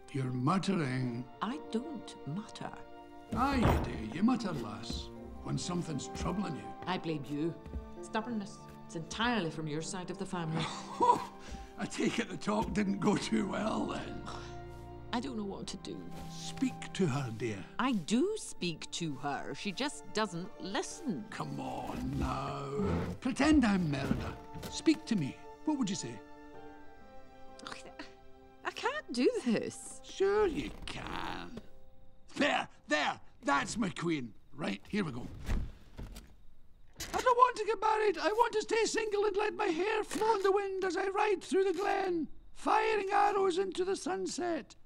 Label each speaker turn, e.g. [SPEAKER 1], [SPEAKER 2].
[SPEAKER 1] You're muttering.
[SPEAKER 2] I don't mutter.
[SPEAKER 1] Ah, you do. You mutter, lass, when something's troubling you.
[SPEAKER 2] I blame you. Stubbornness. It's entirely from your side of the family.
[SPEAKER 1] I take it the talk didn't go too well, then.
[SPEAKER 2] I don't know what to do.
[SPEAKER 1] Speak to her, dear.
[SPEAKER 2] I do speak to her. She just doesn't listen.
[SPEAKER 1] Come on, now. Pretend I'm Merida. Speak to me. What would you say?
[SPEAKER 2] I can't do this.
[SPEAKER 1] Sure you can. There, that's my queen. Right, here we go. I don't want to get married. I want to stay single and let my hair flow in the wind as I ride through the glen, firing arrows into the sunset.